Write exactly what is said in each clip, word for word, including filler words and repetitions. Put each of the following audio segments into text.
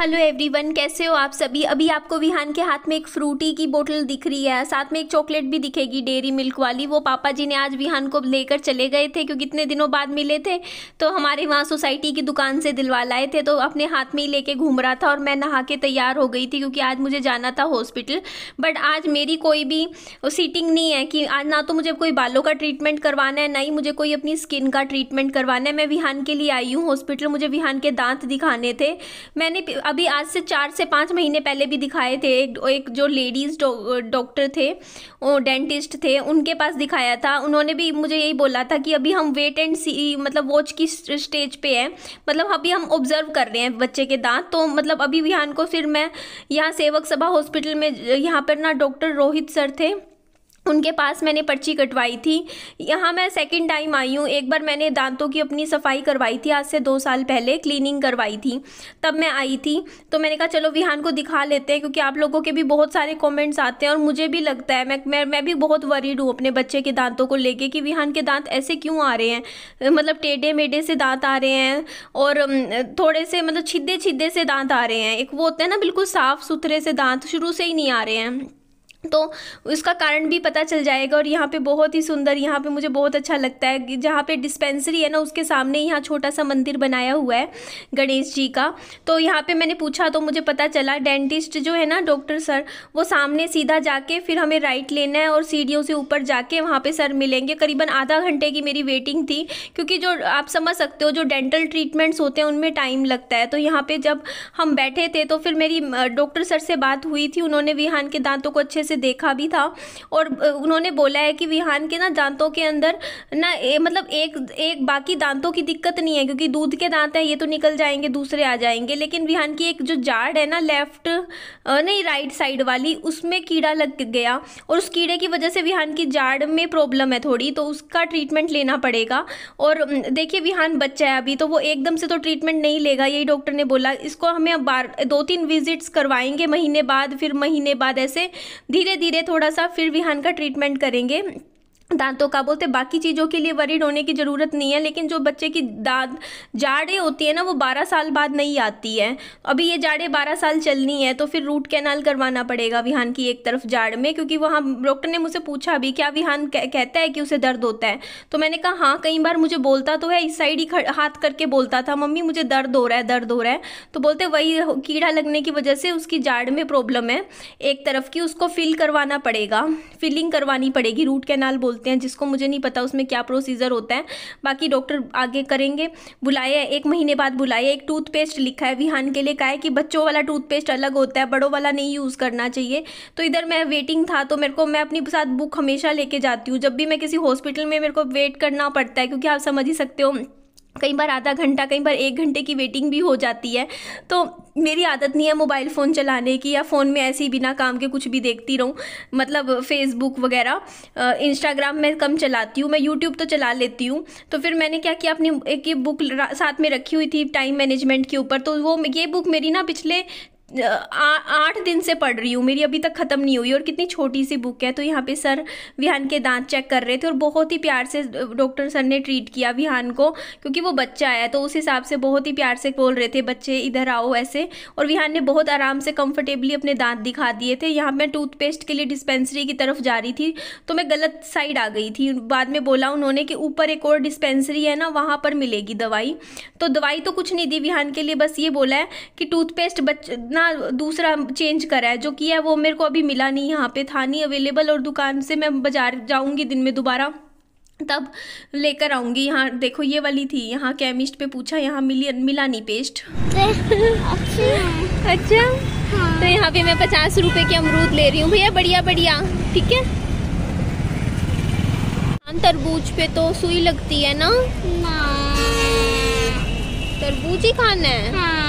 Hello everyone, कैसे हो आप सभी। अभी आपको विहान के हाथ में एक फ्रूटी की बोतल दिख रही है, साथ में एक चॉकलेट भी दिखेगी डेयरी मिल्क वाली। वो पापा जी ने आज विहान को लेकर चले गए थे क्योंकि इतने दिनों बाद मिले थे, तो हमारे वहाँ सोसाइटी की दुकान से दिलवा लाए थे, तो अपने हाथ में ही लेके घूम रहा था। और मैं नहा के तैयार हो गई थी क्योंकि आज मुझे जाना था हॉस्पिटल। बट आज मेरी कोई भी सीटिंग नहीं है कि आज ना तो मुझे कोई बालों का ट्रीटमेंट करवाना है, ना ही मुझे कोई अपनी स्किन का ट्रीटमेंट करवाना है। मैं विहान के लिए आई हूँ हॉस्पिटल, मुझे विहान के दांत दिखाने थे। मैंने अभी आज से चार से पाँच महीने पहले भी दिखाए थे। एक, एक जो लेडीज़ डॉक्टर थे, वो डेंटिस्ट थे, उनके पास दिखाया था। उन्होंने भी मुझे यही बोला था कि अभी हम वेट एंड सी मतलब वॉच की स्टेज पे है, मतलब अभी हम ऑब्जर्व कर रहे हैं बच्चे के दांत। तो मतलब अभी विहान को फिर मैं यहाँ सेवक सभा हॉस्पिटल में, यहाँ पर ना डॉक्टर रोहित सर थे, उनके पास मैंने पर्ची कटवाई थी। यहाँ मैं सेकंड टाइम आई हूँ। एक बार मैंने दांतों की अपनी सफाई करवाई थी, आज से दो साल पहले क्लीनिंग करवाई थी, तब मैं आई थी। तो मैंने कहा चलो विहान को दिखा लेते हैं, क्योंकि आप लोगों के भी बहुत सारे कमेंट्स आते हैं और मुझे भी लगता है, मैं मैं मैं भी बहुत वरीड हूँ अपने बच्चे के दांतों को लेके कि विहान के दांत ऐसे क्यों आ रहे हैं, मतलब टेढ़े मेढ़े से दांत आ रहे हैं और थोड़े से मतलब छिद्दे छिद्दे से दांत आ रहे हैं। एक वो होते हैं ना बिल्कुल साफ़ सुथरे से दांत शुरू से ही नहीं आ रहे हैं, तो उसका कारण भी पता चल जाएगा। और यहाँ पे बहुत ही सुंदर, यहाँ पे मुझे बहुत अच्छा लगता है कि जहाँ पे डिस्पेंसरी है ना, उसके सामने यहाँ छोटा सा मंदिर बनाया हुआ है गणेश जी का। तो यहाँ पे मैंने पूछा तो मुझे पता चला डेंटिस्ट जो है ना डॉक्टर सर, वो सामने सीधा जाके फिर हमें राइट लेना है और सीढ़ियों से ऊपर जाके वहाँ पे सर मिलेंगे। करीबन आधा घंटे की मेरी वेटिंग थी, क्योंकि जो आप समझ सकते हो जो डेंटल ट्रीटमेंट्स होते हैं उनमें टाइम लगता है। तो यहाँ पर जब हम बैठे थे तो फिर मेरी डॉक्टर सर से बात हुई थी, उन्होंने विहान के दांतों को अच्छे से देखा भी था और उन्होंने बोला है कि विहान के ना दांतों के अंदर ना ए, मतलब एक एक बाकी दांतों की दिक्कत नहीं है, क्योंकि दूध के दांत है ये तो निकल जाएंगे, दूसरे आ जाएंगे। लेकिन विहान की एक जो जाड़ है ना लेफ्ट नहीं राइट साइड वाली, उसमें कीड़ा लग गया और उस कीड़े की वजह से विहान की जाड़ में प्रॉब्लम है थोड़ी, तो उसका ट्रीटमेंट लेना पड़ेगा। और देखिए विहान बच्चा है अभी, तो वो एकदम से तो ट्रीटमेंट नहीं लेगा, यही डॉक्टर ने बोला। इसको हमें अब बार दो तीन विजिट्स करवाएंगे, महीने बाद फिर महीने बाद, ऐसे धीरे धीरे थोड़ा सा फिर विहान का ट्रीटमेंट करेंगे दांतों का। बोलते बाकी चीज़ों के लिए वरीड होने की ज़रूरत नहीं है, लेकिन जो बच्चे की दांत जाड़ें होती है ना, वो बारह साल बाद नहीं आती है। अभी ये जाड़ें बारह साल चलनी है, तो फिर रूट कैनाल करवाना पड़ेगा विहान की एक तरफ जाड़ में। क्योंकि वहाँ डॉक्टर ने मुझसे पूछा भी क्या विहान कह, कहता है कि उसे दर्द होता है, तो मैंने कहा हाँ, कई बार मुझे बोलता तो है, इस साइड ही हाथ करके बोलता था, मम्मी मुझे दर्द हो रहा है दर्द हो रहा है। तो बोलते वही कीड़ा लगने की वजह से उसकी जाड़ में प्रॉब्लम है एक तरफ की, उसको फिल करवाना पड़ेगा, फिलिंग करवानी पड़ेगी, रूट कैनाल बोलते हैं जिसको। मुझे नहीं पता उसमें क्या प्रोसीजर होता है, बाकी डॉक्टर आगे करेंगे। बुलाया एक महीने बाद बुलाया। एक टूथपेस्ट लिखा है विहान के लिए, कहा है कि बच्चों वाला टूथपेस्ट अलग होता है, बड़ों वाला नहीं यूज़ करना चाहिए। तो इधर मैं वेटिंग था, तो मेरे को, मैं अपनी साथ बुक हमेशा लेके जाती हूँ जब भी मैं किसी हॉस्पिटल में, मेरे को वेट करना पड़ता है, क्योंकि आप समझ ही सकते हो कई बार आधा घंटा, कई बार एक घंटे की वेटिंग भी हो जाती है। तो मेरी आदत नहीं है मोबाइल फ़ोन चलाने की, या फ़ोन में ऐसे ही बिना काम के कुछ भी देखती रहूँ, मतलब फेसबुक वगैरह। इंस्टाग्राम में कम चलाती हूँ, मैं यूट्यूब तो चला लेती हूँ। तो फिर मैंने क्या किया, अपनी एक ये बुक साथ में रखी हुई थी टाइम मैनेजमेंट के ऊपर, तो वो ये बुक मेरी ना पिछले आठ दिन से पढ़ रही हूँ, मेरी अभी तक ख़त्म नहीं हुई, और कितनी छोटी सी बुक है। तो यहाँ पे सर विहान के दांत चेक कर रहे थे और बहुत ही प्यार से डॉक्टर सर ने ट्रीट किया विहान को, क्योंकि वो बच्चा है तो उस हिसाब से बहुत ही प्यार से बोल रहे थे, बच्चे इधर आओ ऐसे। और विहान ने बहुत आराम से कंफर्टेबली अपने दांत दिखा दिए थे। यहाँ मैं टूथपेस्ट के लिए डिस्पेंसरी की तरफ जा रही थी, तो मैं गलत साइड आ गई थी। बाद में बोला उन्होंने कि ऊपर एक और डिस्पेंसरी है ना, वहाँ पर मिलेगी दवाई। तो दवाई तो कुछ नहीं दी विहान के लिए, बस ये बोला है कि टूथपेस्ट बच ना दूसरा चेंज करा है, जो किया है वो मेरे को अभी मिला नहीं, यहाँ पे था नहीं अवेलेबल, और दुकान से मैं बाजार जाऊंगी दिन में दोबारा तब लेकर आऊंगी। यहाँ देखो ये वाली थी, यहाँ केमिस्ट पे पूछा, यहाँ मिली मिला नहीं पेस्ट। अच्छा हाँ। तो यहाँ पे मैं पचास रुपए के अमरूद ले रही हूँ भैया, बढ़िया बढ़िया, ठीक है। तरबूज पे तो सुई लगती है ना, तरबूज ही खाना है। हाँ।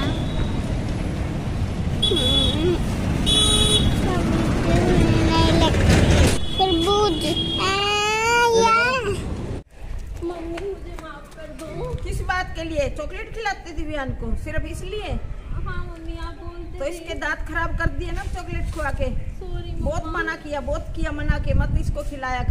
तरबूज। मम्मी मुझे माफ कर दो। किस बात के लिए? चॉकलेट खिलाते थी विहान को सिर्फ इसलिए? हाँ मम्मी आप बोलते तो इसके दांत खराब कर दिए ना चॉकलेट खुआ के। सॉरी, बहुत मना किया, बहुत किया मना के मत इसको खिलाया कर।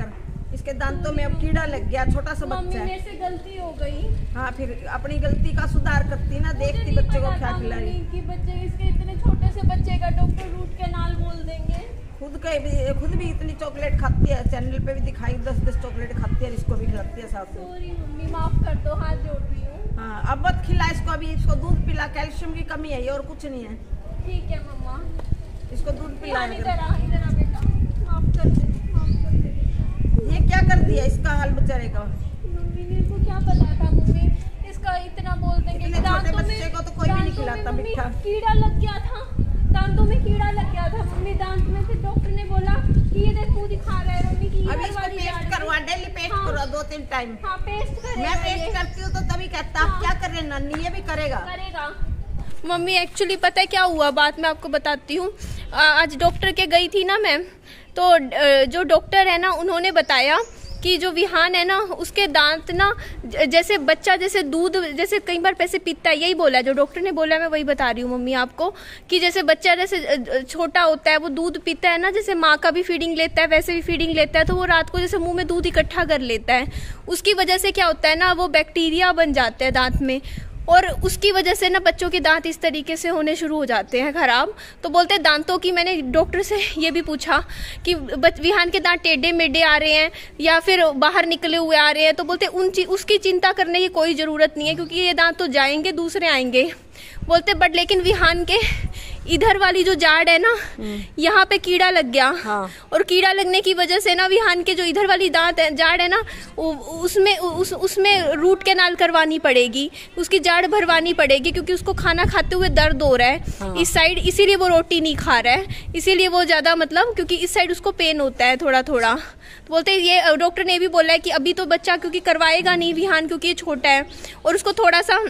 इसके दांतों में अब कीड़ा लग गया, छोटा सा बच्चा है। मेरे से गलती हो गई। हाँ, फिर अपनी गलती का सुधार करती ना, देखती बच्चे को क्या खिला रही कि बच्चे इसके इतने छोटे से बच्चे का डॉक्टर रूट कैनाल बोल देंगे। खुद के भी खुद भी इतनी चॉकलेट खाती है, चैनल पे भी दिखाई दस दस चॉकलेट खाती है, इसको भी खिलाती है साथ में। सॉरी मम्मी, माफ कर दो, हाथ जोड़ रही हूँ। हाँ, अब मत खिला इसको, अभी इसको दूध पिला, कैल्शियम की कमी है ये, और कुछ नहीं है। ठीक है मम्मा, इसको दूध पिला। इधर आ, इधर आ बेटा, माफ कर दे, माफ कर दे। ये क्या कर दिया इसका हाल बेचारे का। मम्मी मेरे को क्या पता था मम्मी, इसका इतना बोल देंगे। इतने छोटे बच्चे को तो कोई भी नहीं खिलाता मीठा। कीड़ा लग गया था दांतों में, कीड़ा लग गया था मम्मी दांत में। फिर डॉक्टर ने बोला कि ये देख तू दिखा रहा है मम्मी की अभी इसको पेस्ट करवा, डेली पेस्ट हाँ, करो दो तीन टाइम। हाँ पेस्ट करेगा। मैं पेस्ट करती हूँ तो तभी कहता आप क्या कर रहे हैं नानी, ये भी करेगा करेगा। मम्मी एक्चुअली पता है क्या हुआ, बात मैं आपको बताती हूँ। आज डॉक्टर के गई थी ना मैं, तो जो डॉक्टर है ना उन्होंने बताया कि जो विहान है ना उसके दांत ना जैसे बच्चा जैसे दूध जैसे कई बार पैसे पीता है, यही बोला जो डॉक्टर ने बोला, मैं वही बता रही हूँ मम्मी आपको, कि जैसे बच्चा जैसे छोटा होता है वो दूध पीता है ना, जैसे माँ का भी फीडिंग लेता है वैसे भी फीडिंग लेता है, तो वो रात को जैसे मुंह में दूध इकट्ठा कर लेता है, उसकी वजह से क्या होता है ना वो बैक्टीरिया बन जाते हैं दांत में, और उसकी वजह से ना बच्चों के दांत इस तरीके से होने शुरू हो जाते हैं खराब। तो बोलते हैं दांतों की, मैंने डॉक्टर से ये भी पूछा कि विहान के दांत टेढ़े मेढ़े आ रहे हैं या फिर बाहर निकले हुए आ रहे हैं, तो बोलते उन उसकी चिंता करने की कोई ज़रूरत नहीं है, क्योंकि ये दांत तो जाएंगे, दूसरे आएंगे बोलते। बट लेकिन विहान के इधर वाली जो जाड़ है ना यहाँ पे कीड़ा लग गया। हाँ। और कीड़ा लगने की वजह से ना विहान के जो इधर वाली दांत है जाड़ है ना उसमें उस उसमें रूट कैनाल करवानी पड़ेगी, उसकी जाड़ भरवानी पड़ेगी, क्योंकि उसको खाना खाते हुए दर्द हो रहा है। हाँ। इस साइड, इसीलिए वो रोटी नहीं खा रहा है, इसीलिए वो ज्यादा मतलब क्योंकि इस साइड उसको पेन होता है थोड़ा थोड़ा। तो बोलते ये डॉक्टर ने भी बोला है कि अभी तो बच्चा क्योंकि करवाएगा नहीं विहान, क्योंकि ये छोटा है और उसको थोड़ा सा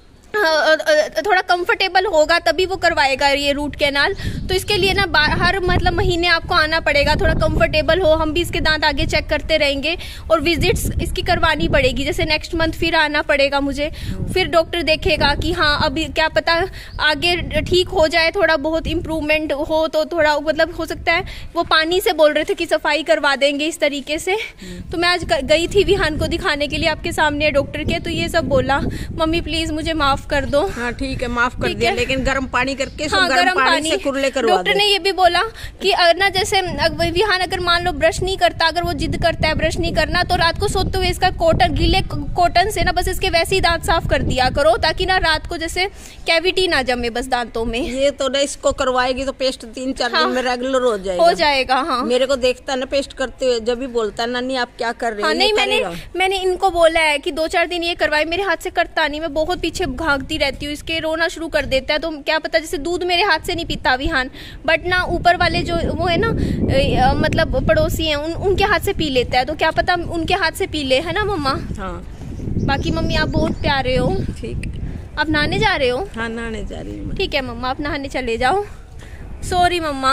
थोड़ा कंफर्टेबल होगा तभी वो करवाएगा ये रूट कैनाल। तो इसके लिए ना हर मतलब महीने आपको आना पड़ेगा, थोड़ा कंफर्टेबल हो। हम भी इसके दांत आगे चेक करते रहेंगे और विजिट्स इसकी करवानी पड़ेगी, जैसे नेक्स्ट मंथ फिर आना पड़ेगा मुझे, फिर डॉक्टर देखेगा कि हाँ अभी क्या पता आगे ठीक हो जाए, थोड़ा बहुत इम्प्रूवमेंट हो तो थोड़ा मतलब हो सकता है। वो पानी से बोल रहे थे कि सफाई करवा देंगे इस तरीके से। तो मैं आज गई थी विहान को दिखाने के लिए आपके सामने डॉक्टर के, तो ये सब बोला मम्मी प्लीज मुझे माफ कर दो। हाँ ठीक है, माफ कर दिया, लेकिन गर्म पानी करके हाँ, गर्म पानी, पानी से कुरले करवा दो। डॉक्टर ने ये भी बोला कि ना जैसे विहान अगर मान लो ब्रश नहीं करता, अगर वो जिद करता है ब्रश नहीं करना, तो रात को सोते हुए इसका कॉटन गीले कॉटन से ना बस इसके वैसे ही दांत साफ कर दिया करो, ताकि ना रात को जैसे कैविटी ना जमे बस दांतों में। ये तो ना इसको करवाएगी तो पेस्ट तीन चार हाँ, दिन में रेगुलर हो जाएगा हो जाएगा। हाँ मेरे को देखता है ना पेस्ट करते हुए, जब भी बोलता है नानी आप क्या कर रहे हैं। हाँ, नहीं मैंने मैंने इनको बोला है कि दो चार दिन ये करवाए, मेरे हाथ से करता नहीं, मैं बहुत पीछे भागती रहती हूँ, इसके रोना शुरू कर देता है। तो क्या पता जैसे दूध मेरे हाथ से नहीं पीता विहान, बट ना ऊपर वाले जो वो है ना ए, मतलब पड़ोसी हैं उन, उनके हाथ से पी लेता है, तो क्या पता उनके हाथ से पी ले, है ना मम्मा। हाँ बाकी मम्मी आप बहुत प्यारे हो। ठीक, आप नहाने जा रहे हो। हाँ नहाने जा रही हूँ। ठीक है मम्मा, आप नहाने चले जाओ। सॉरी मम्मा,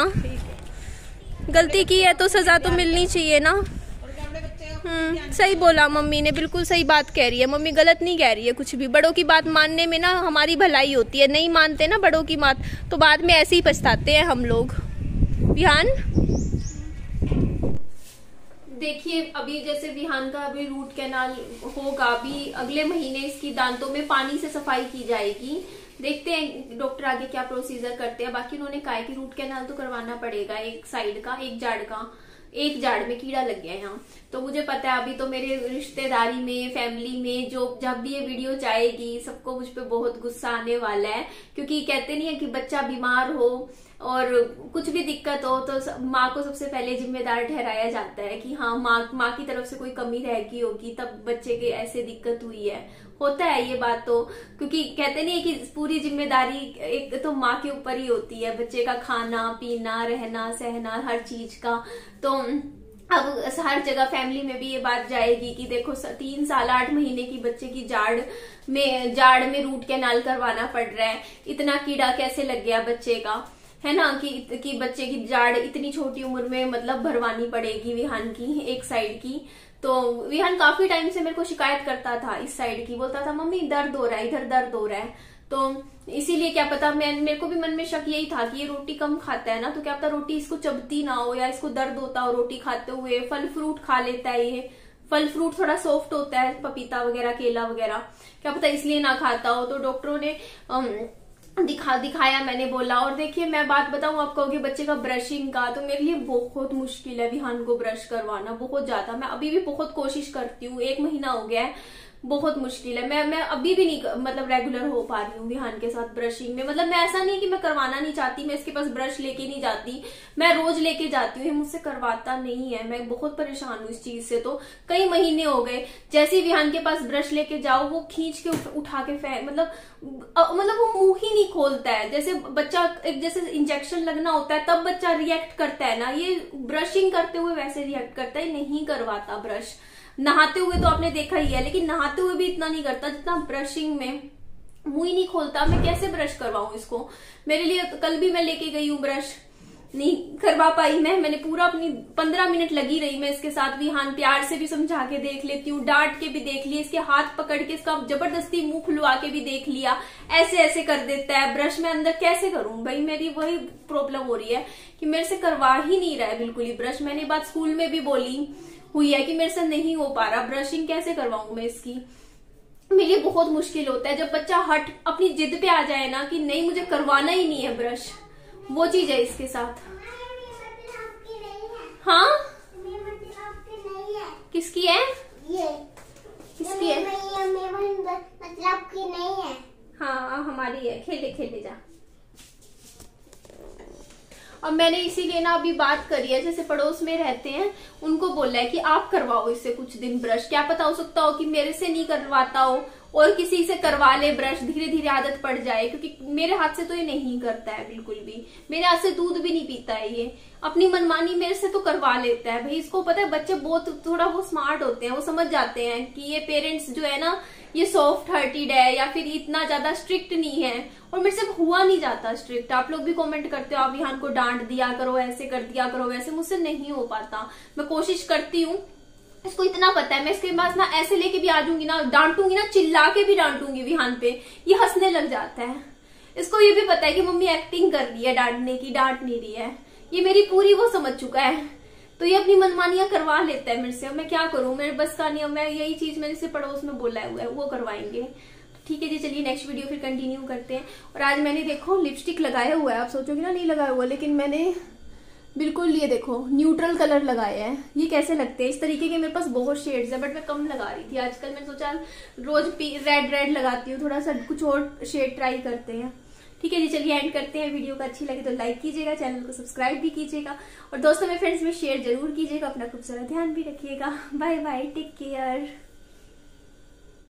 गलती की है तो सजा तो मिलनी चाहिए ना। हम्म सही बोला मम्मी ने, बिल्कुल सही बात कह रही है मम्मी, गलत नहीं कह रही है कुछ भी। बड़ों की बात मानने में ना हमारी भलाई होती है, नहीं मानते ना बड़ों की बात तो बाद में ऐसे ही पछताते हैं हम लोग। विहान देखिए, अभी जैसे विहान का अभी रूट कैनाल होगा, अभी अगले महीने इसकी दांतों में पानी से सफाई की जाएगी। देखते हैं डॉक्टर आगे क्या प्रोसीजर करते हैं। बाकी उन्होंने कहा है कि रूट कैनाल तो करवाना पड़ेगा, एक साइड का, एक जाड़ का, एक जाड़ में कीड़ा लग गया है यहाँ। तो मुझे पता है अभी तो मेरे रिश्तेदारी में, फैमिली में जो जब भी ये वीडियो जाएगी सबको मुझ पे बहुत गुस्सा आने वाला है, क्योंकि कहते नहीं है कि बच्चा बीमार हो और कुछ भी दिक्कत हो तो माँ को सबसे पहले जिम्मेदार ठहराया जाता है कि हाँ माँ माँ की तरफ से कोई कमी रह गई होगी तब बच्चे के ऐसे दिक्कत हुई है। होता है ये बात तो, क्योंकि कहते नहीं है कि पूरी जिम्मेदारी एक तो माँ के ऊपर ही होती है, बच्चे का खाना पीना रहना सहना हर चीज का। तो अब हर जगह फैमिली में भी ये बात जाएगी कि देखो तीन साल आठ महीने की बच्चे की जाड़ में जाड़ में रूट कैनाल करवाना पड़ रहा है, इतना कीड़ा कैसे लग गया बच्चे का, है ना, कि कि बच्चे की जाड़ इतनी छोटी उम्र में मतलब भरवानी पड़ेगी विहान की एक साइड की। तो विहान काफी टाइम से मेरे को शिकायत करता था इस साइड की, बोलता था मम्मी दर्द हो रहा है, इधर दर्द हो रहा है। तो इसीलिए क्या पता, मैं मेरे को भी मन में शक यही था कि ये रोटी कम खाता है ना, तो क्या पता रोटी इसको चबती ना हो या इसको दर्द होता हो रोटी खाते हुए। फल फ्रूट खा लेता है ये, फल फ्रूट थोड़ा सॉफ्ट होता है, पपीता वगैरह केला वगैरह, क्या पता इसलिए ना खाता हो। तो डॉक्टरों ने दिखा दिखाया, मैंने बोला। और देखिए मैं बात बताऊं आप कहोगे बच्चे का ब्रशिंग का, तो मेरे लिए बहुत मुश्किल है विहान को ब्रश करवाना, बहुत ज्यादा। मैं अभी भी बहुत कोशिश करती हूँ, एक महीना हो गया है, बहुत मुश्किल है। मैं मैं अभी भी नहीं मतलब रेगुलर हो पा रही हूँ विहान के साथ ब्रशिंग में। मतलब मैं ऐसा नहीं कि मैं करवाना नहीं चाहती, मैं इसके पास ब्रश लेके नहीं जाती, मैं रोज लेके जाती हूँ, मुझसे करवाता नहीं है। मैं बहुत परेशान हूँ इस चीज से, तो कई महीने हो गए। जैसे ही विहान के पास ब्रश लेके जाओ वो खींच के उठा के फेंक, मतलब मतलब वो मुंह ही नहीं खोलता है। जैसे बच्चा एक जैसे इंजेक्शन लगना होता है तब बच्चा रिएक्ट करता है ना, ये ब्रशिंग करते हुए वैसे रिएक्ट करता है, नहीं करवाता ब्रश। नहाते हुए तो आपने देखा ही है, लेकिन नहाते हुए भी इतना नहीं करता जितना ब्रशिंग में, मुंह ही नहीं खोलता। मैं कैसे ब्रश करवाऊं इसको? मेरे लिए तो कल भी मैं लेके गई हूँ ब्रश, नहीं करवा पाई मैं। मैंने पूरा अपनी पंद्रह मिनट लगी रही मैं इसके साथ। विहान प्यार से भी समझा के देख लेती हूँ, डांट के भी देख लिया, इसके हाथ पकड़ के इसका जबरदस्ती मुंह खुलवा के भी देख लिया, ऐसे ऐसे कर देता है। ब्रश में अंदर कैसे करूं भाई? मेरी वही प्रॉब्लम हो रही है कि मेरे से करवा ही नहीं रहा है बिल्कुल ही ब्रश। मैंने बात स्कूल में भी बोली हुई है कि मेरे से नहीं हो पा रहा, ब्रशिंग कैसे करवाऊं मैं इसकी। मेरे लिए बहुत मुश्किल होता है जब बच्चा हट अपनी जिद पे आ जाए ना कि नहीं मुझे करवाना ही नहीं है ब्रश, वो चीज है इसके साथ। हाँ किसकी है ये? किसकी है? मतलब की नहीं है। हाँ हमारी है, खेले खेले जा। अब मैंने इसीलिए ना अभी बात करी है, जैसे पड़ोस में रहते हैं उनको बोला है कि आप करवाओ इससे कुछ दिन ब्रश। क्या पता हो सकता हो कि मेरे से नहीं करवाता हो और किसी से करवा ले ब्रश, धीरे धीरे आदत पड़ जाए। क्योंकि मेरे हाथ से तो ये नहीं करता है बिल्कुल भी, मेरे हाथ से दूध भी नहीं पीता है ये, अपनी मनमानी मेरे से तो करवा लेता है। भाई इसको पता है बच्चे बहुत थोड़ा वो स्मार्ट होते हैं, वो समझ जाते हैं कि ये पेरेंट्स जो है ना ये सॉफ्ट हार्टेड है या फिर इतना ज्यादा स्ट्रिक्ट नहीं है। और मेरे से हुआ नहीं जाता स्ट्रिक्ट। आप लोग भी कमेंट करते हो आप विहान को डांट दिया करो, ऐसे कर दिया करो, वैसे मुझसे नहीं हो पाता। मैं कोशिश करती हूँ, इसको इतना पता है मैं इसके पास ना ऐसे लेके भी आ जाऊंगी ना, डांटूंगी ना, चिल्ला के भी डांटूंगी विहान पे, ये हंसने लग जाता है। इसको ये भी पता है कि मम्मी एक्टिंग कर रही है डांटने की, डांट नहीं रही है। ये मेरी पूरी वो समझ चुका है, तो ये अपनी मनमानियां करवा लेता है मेरे से। मैं क्या करूं, मेरे बस का नहीं। मैं यही चीज मैंने से पड़ोस में बोला हुआ है, वो करवाएंगे। ठीक है जी, चलिए नेक्स्ट वीडियो फिर कंटिन्यू करते हैं। और आज मैंने देखो लिपस्टिक लगाया हुआ है, आप सोचोगे ना नहीं लगाया हुआ, लेकिन मैंने बिल्कुल ये देखो न्यूट्रल कलर लगाया है। ये कैसे लगते हैं? इस तरीके के मेरे पास बहुत शेड्स है, बट मैं कम लगा रही थी आजकल। मैंने सोचा रोज रेड रेड लगाती हूँ, थोड़ा सा कुछ और शेड ट्राई करते हैं। ठीक है जी, चलिए एंड करते हैं। वीडियो को अच्छी लगे तो लाइक कीजिएगा, चैनल को सब्सक्राइब भी कीजिएगा और दोस्तों में फ्रेंड्स में शेयर जरूर कीजिएगा। अपना खूब सारा ध्यान भी रखिएगा। Bye bye, take care.